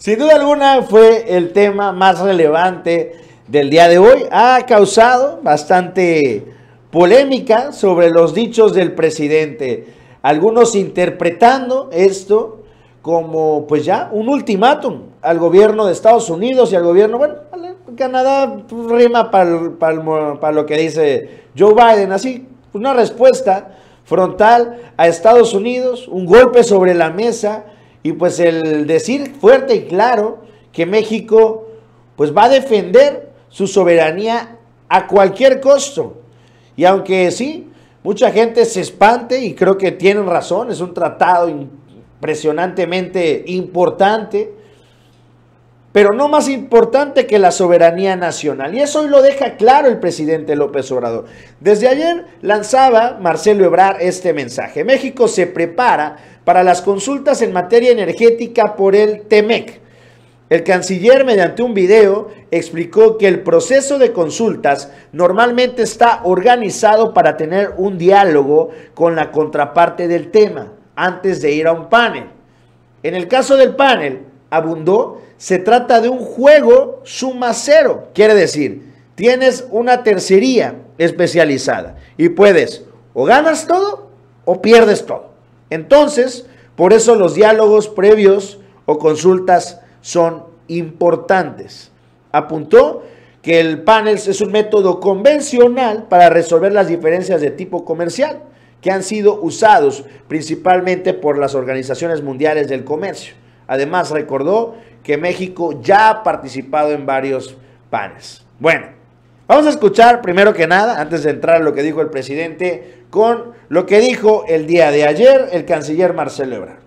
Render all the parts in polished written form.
Sin duda alguna fue el tema más relevante del día de hoy. Ha causado bastante polémica sobre los dichos del presidente. Algunos interpretando esto como pues ya un ultimátum al gobierno de Estados Unidos y al gobierno, bueno, Canadá rima para lo que dice Joe Biden, así una respuesta frontal a Estados Unidos, un golpe sobre la mesa y pues el decir fuerte y claro que México pues va a defender su soberanía a cualquier costo. Y aunque sí, mucha gente se espante y creo que tienen razón, es un tratado impresionantemente importante, pero no más importante que la soberanía nacional. Y eso hoy lo deja claro el presidente López Obrador. Desde ayer lanzaba Marcelo Ebrard este mensaje. México se prepara para las consultas en materia energética por el TEMEC. El canciller, mediante un video, explicó que el proceso de consultas normalmente está organizado para tener un diálogo con la contraparte del tema antes de ir a un panel. En el caso del panel, abundó, se trata de un juego suma cero. Quiere decir, tienes una tercería especializada y puedes o ganas todo o pierdes todo. Entonces, por eso los diálogos previos o consultas son importantes. Apuntó que el panel es un método convencional para resolver las diferencias de tipo comercial que han sido usados principalmente por las organizaciones mundiales del comercio. Además, recordó que México ya ha participado en varios paneles. Bueno, vamos a escuchar primero que nada, antes de entrar a lo que dijo el presidente, con lo que dijo el día de ayer el canciller Marcelo Ebrard.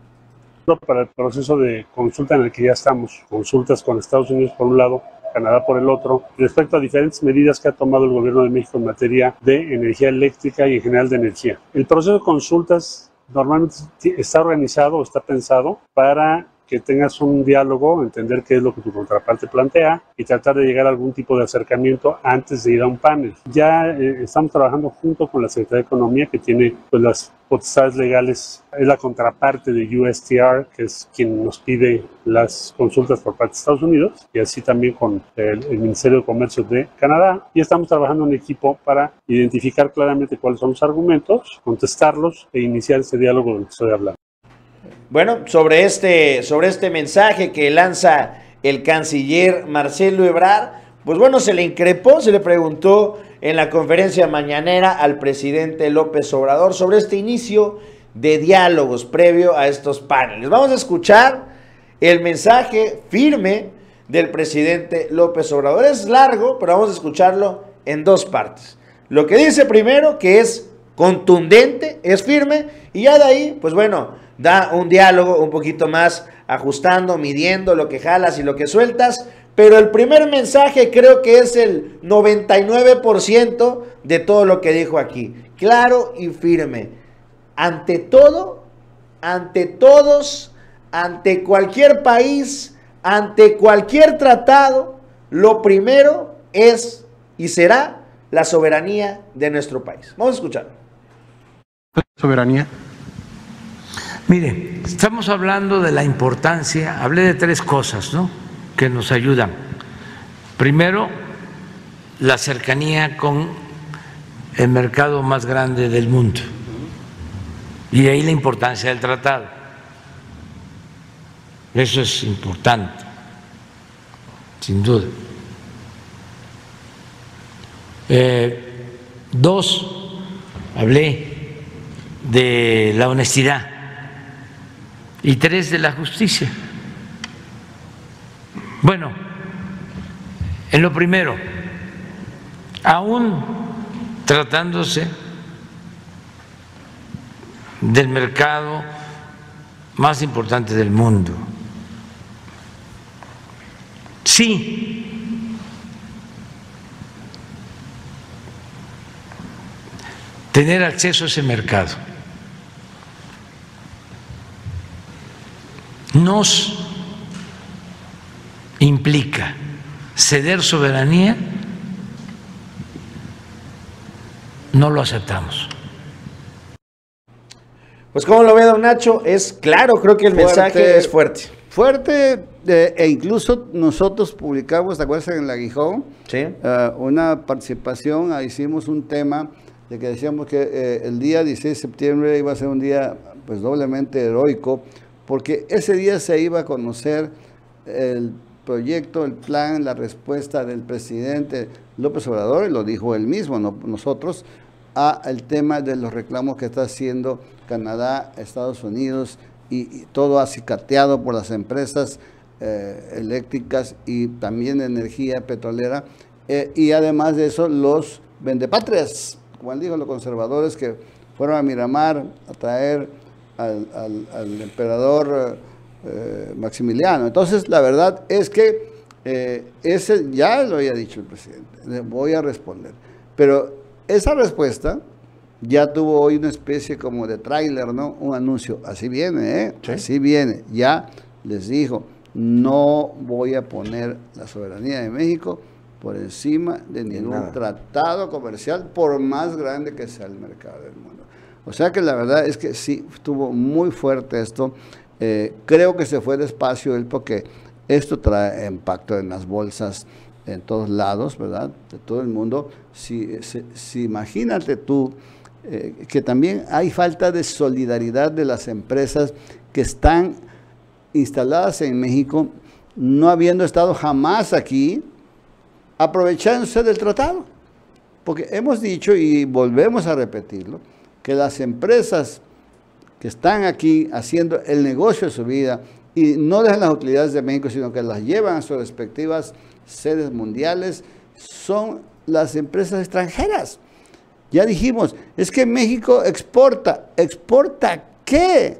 Para el proceso de consulta en el que ya estamos, consultas con Estados Unidos por un lado, Canadá por el otro, respecto a diferentes medidas que ha tomado el gobierno de México en materia de energía eléctrica y en general de energía. El proceso de consultas normalmente está organizado o está pensado para que tengas un diálogo, entender qué es lo que tu contraparte plantea y tratar de llegar a algún tipo de acercamiento antes de ir a un panel. Ya estamos trabajando junto con la Secretaría de Economía, que tiene pues, las potestades legales, es la contraparte de USTR, que es quien nos pide las consultas por parte de Estados Unidos, y así también con el Ministerio de Comercio de Canadá. Y estamos trabajando en equipo para identificar claramente cuáles son los argumentos, contestarlos e iniciar ese diálogo del que estoy hablando. Bueno, sobre este mensaje que lanza el canciller Marcelo Ebrard, pues bueno, se le increpó, se le preguntó en la conferencia mañanera al presidente López Obrador sobre este inicio de diálogos previo a estos paneles. Vamos a escuchar el mensaje firme del presidente López Obrador. Es largo, pero vamos a escucharlo en dos partes. Lo que dice primero, que es contundente, es firme, y ya de ahí, pues bueno, da un diálogo un poquito más ajustando, midiendo lo que jalas y lo que sueltas, pero el primer mensaje creo que es el 99% de todo lo que dijo aquí. Claro y firme. Ante todo, ante todos, ante cualquier país, ante cualquier tratado, lo primero es y será la soberanía de nuestro país. Vamos a escuchar. Soberanía. Mire, estamos hablando de la importancia, hablé de tres cosas, ¿no?, que nos ayudan. Primero, la cercanía con el mercado más grande del mundo. Y de ahí la importancia del tratado. Eso es importante, sin duda. Dos, hablé de la honestidad. Y tres, de la justicia. Bueno, en lo primero, aún tratándose del mercado más importante del mundo, sí, tener acceso a ese mercado nos implica ceder soberanía, no lo aceptamos. Pues como lo ve don Nacho, es claro, creo que el mensaje es fuerte. Fuerte, e incluso nosotros publicamos, ¿te acuerdas en el Aguijón? Sí. Una participación, hicimos un tema de que decíamos que el día 16 de septiembre iba a ser un día pues doblemente heroico, porque ese día se iba a conocer el proyecto, el plan, la respuesta del presidente López Obrador, y lo dijo él mismo, no nosotros, a el tema de los reclamos que está haciendo Canadá, Estados Unidos, y todo acicateado por las empresas eléctricas y también de energía petrolera, y además de eso los vendepatrias, como él dijo, los conservadores que fueron a Miramar a traer al emperador Maximiliano. Entonces, la verdad es que ese ya lo había dicho el presidente, voy a responder. Pero esa respuesta ya tuvo hoy una especie como de tráiler, ¿no? Un anuncio, así viene, Sí. Así viene. Ya les dijo, no voy a poner la soberanía de México por encima de ningún nada. tratado comercial, por más grande que sea el mercado del mundo. O sea que la verdad es que sí, estuvo muy fuerte esto. Creo que se fue despacio él porque esto trae impacto en las bolsas en todos lados, ¿verdad? De todo el mundo. Si imagínate tú que también hay falta de solidaridad de las empresas que están instaladas en México, no habiendo estado jamás aquí, aprovechándose del tratado. Porque hemos dicho, y volvemos a repetirlo, que las empresas que están aquí haciendo el negocio de su vida y no dejan las utilidades de México, sino que las llevan a sus respectivas sedes mundiales, son las empresas extranjeras. Ya dijimos, es que México exporta. ¿Exporta qué?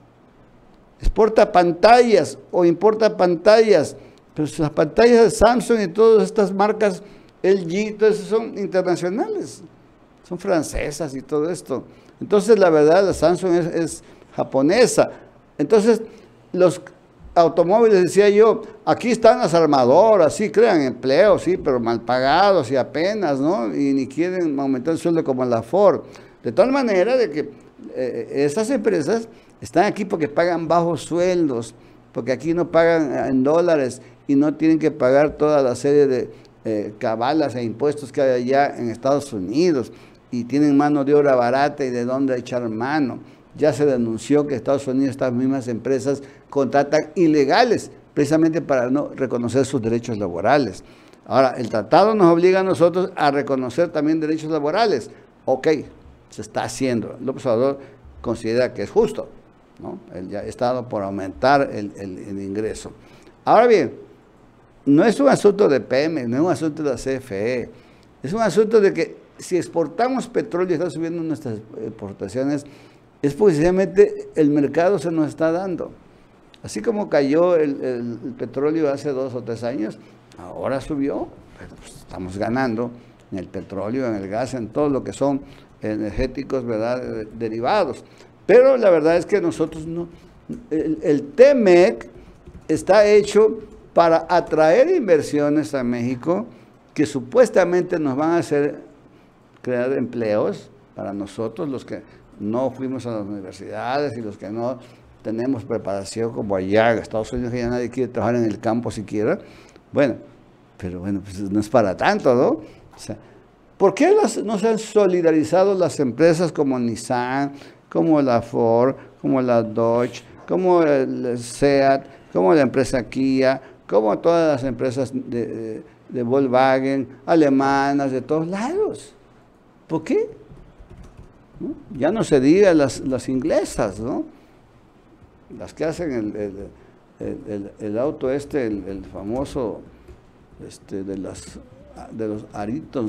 Exporta pantallas o importa pantallas. Pero las pantallas de Samsung y todas estas marcas, LG, todo eso son internacionales. Son francesas y todo esto. Entonces, la verdad, la Samsung es japonesa. Entonces, los automóviles, decía yo, aquí están las armadoras, sí, crean empleo, sí, pero mal pagados y apenas, ¿no? Y ni quieren aumentar el sueldo como la Ford. De tal manera de que estas empresas están aquí porque pagan bajos sueldos, porque aquí no pagan en dólares y no tienen que pagar toda la serie de cabalas e impuestos que hay allá en Estados Unidos, y tienen mano de obra barata y de dónde echar mano. Ya se denunció que en Estados Unidos estas mismas empresas contratan ilegales, precisamente para no reconocer sus derechos laborales. Ahora, el tratado nos obliga a nosotros a reconocer también derechos laborales. Ok, se está haciendo. López Obrador considera que es justo, ¿no? Él ya ha estado por aumentar el ingreso. Ahora bien, no es un asunto de Pemex, no es un asunto de la CFE, es un asunto de que si exportamos petróleo y está subiendo nuestras exportaciones, es porque sencillamente el mercado se nos está dando. Así como cayó el petróleo hace 2 o 3 años, ahora subió, pero pues estamos ganando en el petróleo, en el gas, en todo lo que son energéticos, ¿verdad?, derivados. Pero la verdad es que nosotros no, el TEMEC está hecho para atraer inversiones a México que supuestamente nos van a hacer crear empleos para nosotros, los que no fuimos a las universidades y los que no tenemos preparación como allá en Estados Unidos, que ya nadie quiere trabajar en el campo siquiera. Bueno, pero bueno, pues no es para tanto, ¿no? O sea, ¿por qué no se han solidarizado las empresas como Nissan, como la Ford, como la Dodge, como el SEAT, como la empresa Kia, como todas las empresas de Volkswagen, alemanas, de todos lados? ¿Por qué? ¿No? Ya no se diga las inglesas, ¿no? Las que hacen el auto el famoso de los aritos, ¿no?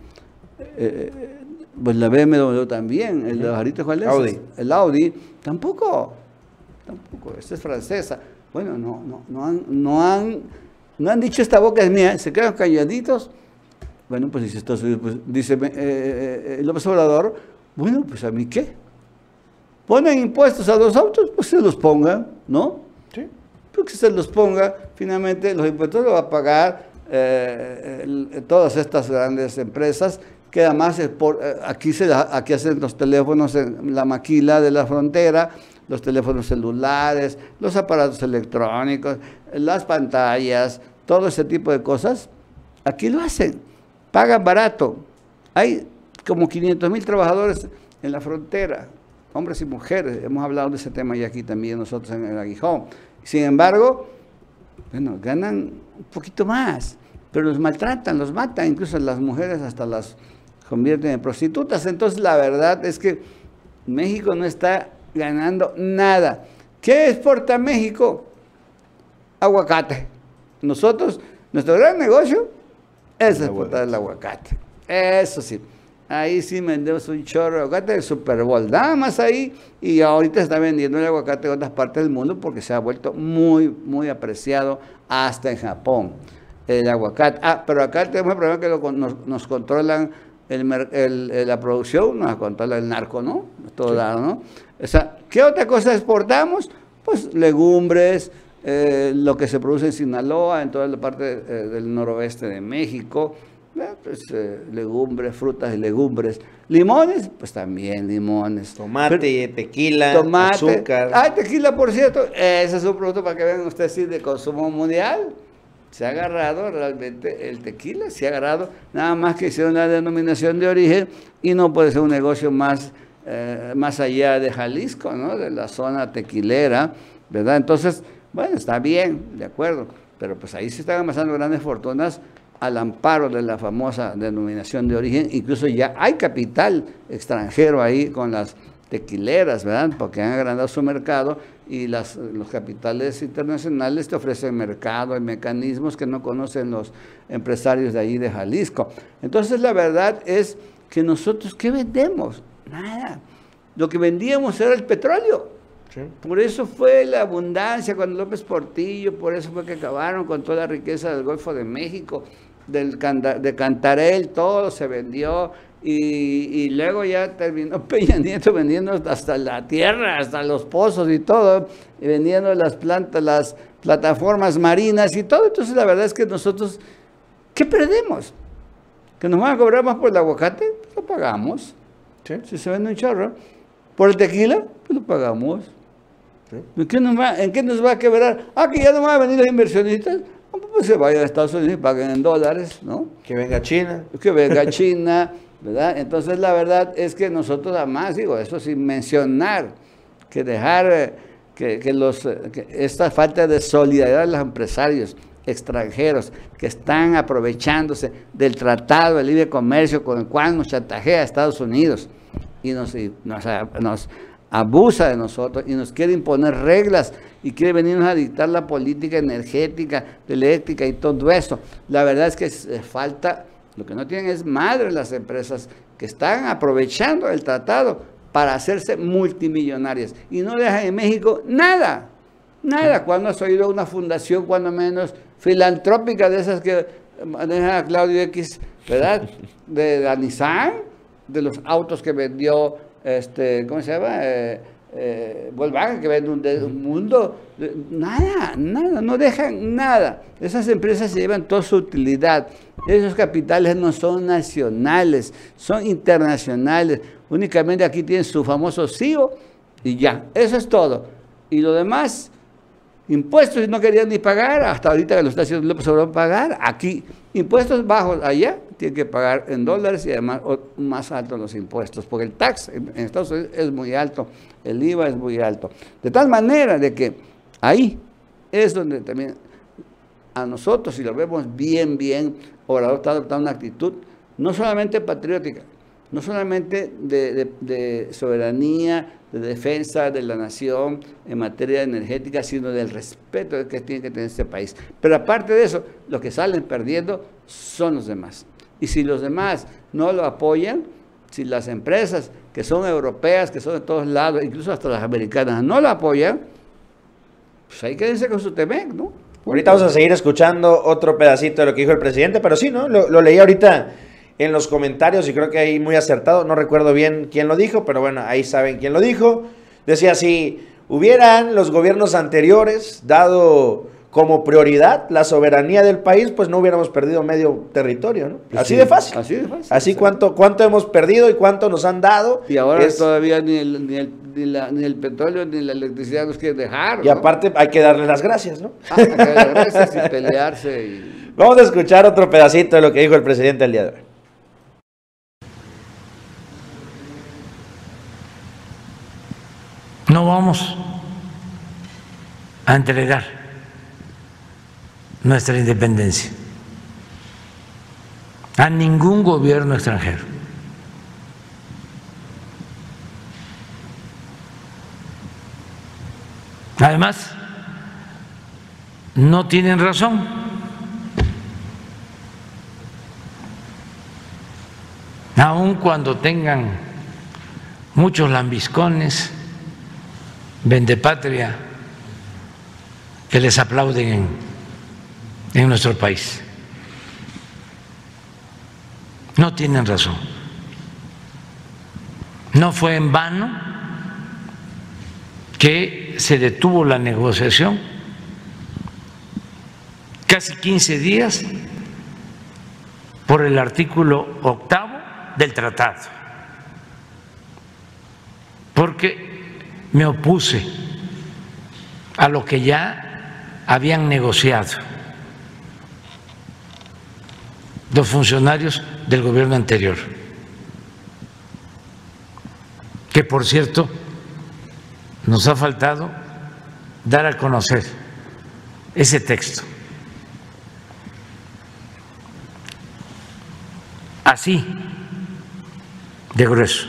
Pues la BMW también, el de los aritos, ¿cuál es? Audi. El Audi, tampoco, esta es francesa. Bueno, no han dicho esta boca es mía, se quedan calladitos. Bueno, pues dice Estados Unidos, pues dice López Obrador, bueno, pues ¿a mí qué? ¿Ponen impuestos a los autos? Pues se los pongan, ¿no? Sí. Porque se los ponga, finalmente los impuestos los va a pagar todas estas grandes empresas, que además aquí hacen los teléfonos en la maquila de la frontera, los teléfonos celulares, los aparatos electrónicos, las pantallas, todo ese tipo de cosas, aquí lo hacen, pagan barato. Hay como 500,000 trabajadores en la frontera, hombres y mujeres, hemos hablado de ese tema ya aquí también nosotros en el Aguijón. Sin embargo, bueno, ganan un poquito más, pero los maltratan, los matan, incluso las mujeres hasta las convierten en prostitutas. Entonces la verdad es que México no está ganando nada. ¿Qué exporta México? Aguacate. Nosotros, nuestro gran negocio es exportar el aguacate. Eso sí. Ahí sí vendemos un chorro de aguacate del Super Bowl, nada más ahí, y ahorita está vendiendo el aguacate en otras partes del mundo porque se ha vuelto muy, muy apreciado hasta en Japón, el aguacate. Pero acá tenemos el problema que nos controlan la producción, nos controla el narco, ¿no? Todo lado, ¿no? O sea, ¿qué otra cosa exportamos? Pues legumbres, lo que se produce en Sinaloa, en toda la parte del noroeste de México, pues, legumbres, frutas y legumbres. Limones, pues también limones. Tomate, tequila, azúcar. Tequila, por cierto, ese es un producto para que vean ustedes, sí, de consumo mundial. Se ha agarrado realmente el tequila, se ha agarrado, nada más que hicieron la denominación de origen y no puede ser un negocio más allá de Jalisco, ¿no? De la zona tequilera, ¿verdad? Entonces, bueno, está bien, de acuerdo, pero pues ahí se están amasando grandes fortunas al amparo de la famosa denominación de origen. Incluso ya hay capital extranjero ahí con las tequileras, ¿verdad? Porque han agrandado su mercado y los capitales internacionales te ofrecen mercado y mecanismos que no conocen los empresarios de allí de Jalisco. Entonces la verdad es que nosotros, ¿qué vendemos? Nada. Lo que vendíamos era el petróleo. Sí. Por eso fue la abundancia cuando López Portillo, por eso fue que acabaron con toda la riqueza del Golfo de México, de Cantarell, todo se vendió. Y luego ya terminó Peña Nieto vendiendo hasta la tierra, hasta los pozos y todo, y vendiendo las plataformas marinas y todo. Entonces la verdad es que nosotros, ¿qué perdemos? ¿Que nos van a cobrar más por el aguacate? Pues lo pagamos. ¿Sí? Si se vende un chorro. ¿Por el tequila? Pues lo pagamos. ¿Sí? ¿En qué nos va a quebrar? Que ya no van a venir los inversionistas. Pues se vayan a Estados Unidos y paguen en dólares, ¿no? Que venga China. Que venga China. ¿Verdad? Entonces la verdad es que nosotros además, digo, eso sin mencionar, que dejar que esta falta de solidaridad de los empresarios extranjeros que están aprovechándose del tratado de libre comercio con el cual nos chantajea a Estados Unidos y nos abusa de nosotros y nos quiere imponer reglas y quiere venirnos a dictar la política energética, eléctrica y todo eso. La verdad es que falta. Lo que no tienen es madre las empresas que están aprovechando el tratado para hacerse multimillonarias y no dejan en México nada, nada. ¿Cuándo has oído una fundación, cuando menos filantrópica, de esas que maneja a Claudio X, ¿verdad? De la Nissan, de los autos que vendió, ¿cómo se llama? Volkswagen, que vende un mundo, nada, no dejan nada. Esas empresas se llevan toda su utilidad. Esos capitales no son nacionales, son internacionales. Únicamente aquí tienen su famoso CEO y ya, eso es todo. Y lo demás, impuestos no querían ni pagar, hasta ahorita que lo está haciendo López Obrador pagar. Aquí, impuestos bajos, allá tienen que pagar en dólares y además más altos los impuestos, porque el tax en Estados Unidos es muy alto, el IVA es muy alto. De tal manera de que ahí es donde también a nosotros, si lo vemos bien, Obrador está adoptando una actitud no solamente patriótica, no solamente de soberanía, de defensa de la nación en materia energética, sino del respeto que tiene que tener este país. Pero aparte de eso, los que salen perdiendo son los demás. Y si los demás no lo apoyan, si las empresas que son europeas, que son de todos lados, incluso hasta las americanas, no lo apoyan, pues ahí quédense con su Temec, ¿no? Ahorita vamos a seguir escuchando otro pedacito de lo que dijo el presidente, pero sí, ¿no? Lo leí ahorita en los comentarios y creo que ahí muy acertado. No recuerdo bien quién lo dijo, pero bueno, ahí saben quién lo dijo. Decía, si hubieran los gobiernos anteriores dado como prioridad la soberanía del país, pues no hubiéramos perdido medio territorio, ¿no? Así de fácil. Así de fácil. Así cuánto hemos perdido y cuánto nos han dado. Y ahora todavía ni el petróleo ni la electricidad nos quieren dejar, ¿no? Y aparte hay que darle las gracias, ¿no? Hay que darle las gracias y pelearse. Vamos a escuchar otro pedacito de lo que dijo el presidente el día de hoy. No vamos a entregar nuestra independencia a ningún gobierno extranjero. Además, no tienen razón. Aun cuando tengan muchos lambiscones, vendepatria, que les aplauden en nuestro país. No tienen razón. No fue en vano que se detuvo la negociación casi 15 días por el artículo 8 del tratado, porque me opuse a lo que ya habían negociado los funcionarios del gobierno anterior, que por cierto nos ha faltado dar a conocer ese texto. Así de grueso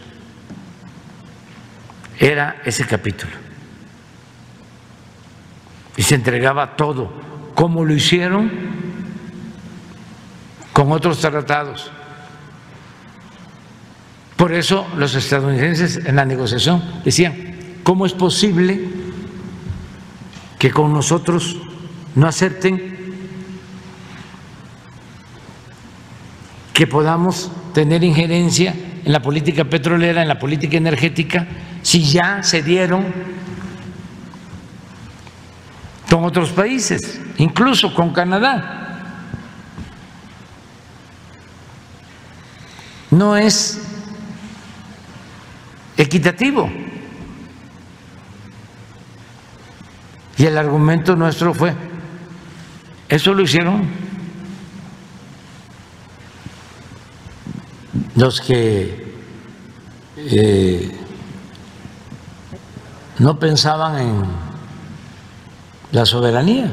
era ese capítulo. Y se entregaba todo, como lo hicieron con otros tratados. Por eso los estadounidenses en la negociación decían, ¿cómo es posible que con nosotros no acepten que podamos tener injerencia en la política petrolera, en la política energética, si ya se dieron con otros países, incluso con Canadá? No es equitativo. Y el argumento nuestro fue, eso lo hicieron los que no pensaban en la soberanía.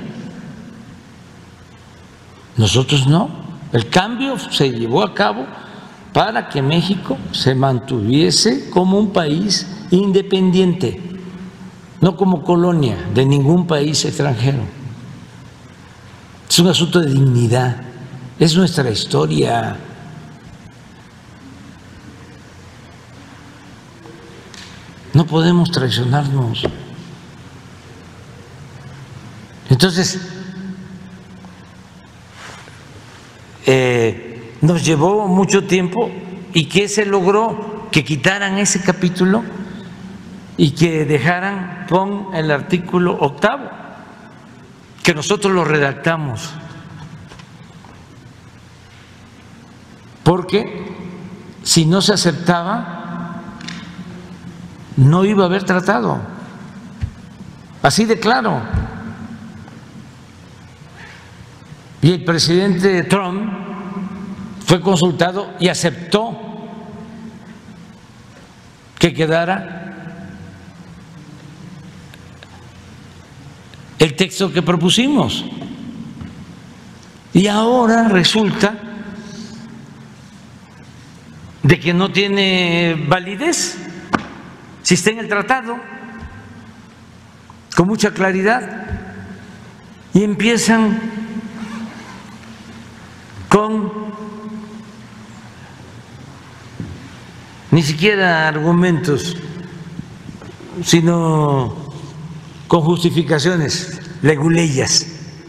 Nosotros no. El cambio se llevó a cabo para que México se mantuviese como un país independiente, no como colonia de ningún país extranjero. Es un asunto de dignidad, es nuestra historia. No podemos traicionarnos. Entonces, nos llevó mucho tiempo. ¿Y qué se logró? Que quitaran ese capítulo y que dejaran con el artículo 8, que nosotros lo redactamos, porque si no se aceptaba no iba a haber tratado, así de claro. Y el presidente Trump fue consultado y aceptó que quedara el texto que propusimos. Y ahora resulta de que no tiene validez si está en el tratado con mucha claridad, y empiezan con ni siquiera argumentos, sino con justificaciones leguleyas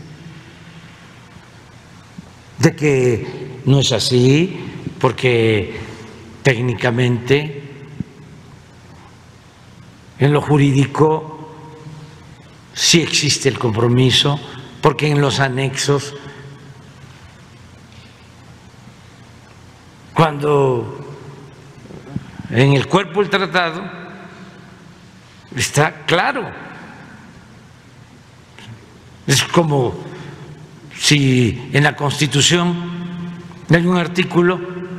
de que no es así, porque técnicamente en lo jurídico sí existe el compromiso porque en los anexos, cuando en el cuerpo del tratado está claro, es como si en la Constitución hay un artículo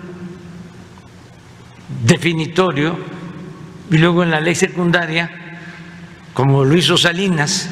definitorio y luego en la ley secundaria, como lo hizo Salinas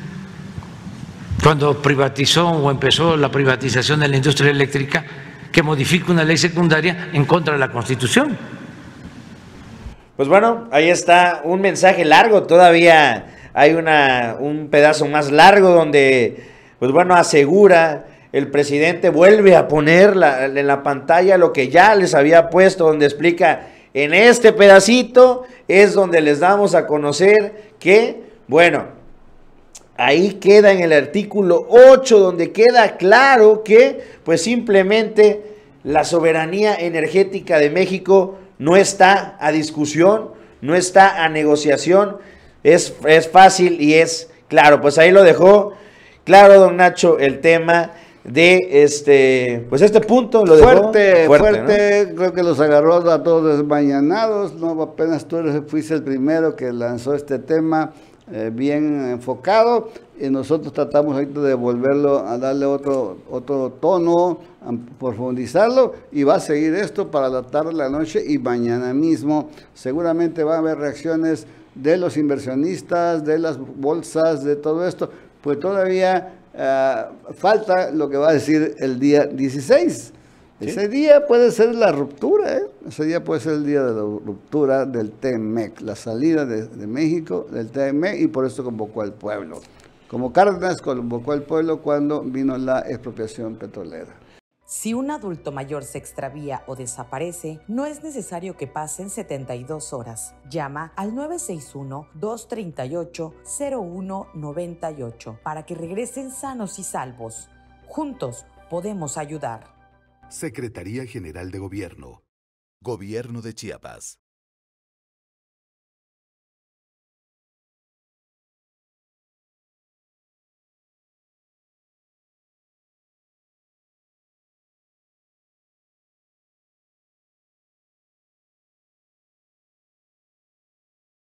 cuando privatizó o empezó la privatización de la industria eléctrica, que modifica una ley secundaria en contra de la Constitución. Pues bueno, ahí está un mensaje largo, todavía hay un pedazo más largo donde, pues bueno, asegura el presidente, vuelve a poner en la pantalla lo que ya les había puesto, donde explica, en este pedacito es donde les damos a conocer que, bueno, ahí queda en el artículo 8, donde queda claro que, pues simplemente la soberanía energética de México no está a discusión, no está a negociación, es fácil y es claro. Pues ahí lo dejó claro don Nacho el tema de pues este punto lo dejó fuerte, ¿no? Creo que los agarró a todos desmañanados, no apenas tú fuiste el primero que lanzó este tema bien enfocado, y nosotros tratamos ahorita de volverlo a darle otro tono, a profundizarlo, y va a seguir esto para la tarde, la noche y mañana mismo. Seguramente va a haber reacciones de los inversionistas, de las bolsas, de todo esto, pues todavía falta lo que va a decir el día 16. ¿Sí? Ese día puede ser la ruptura, ese día puede ser el día de la ruptura del TEMEC, la salida de México del TEMEC, y por eso convocó al pueblo. Como Cárdenas convocó al pueblo cuando vino la expropiación petrolera. Si un adulto mayor se extravía o desaparece, no es necesario que pasen 72 horas. Llama al 961-238-0198 para que regresen sanos y salvos. Juntos podemos ayudar. Secretaría General de Gobierno. Gobierno de Chiapas.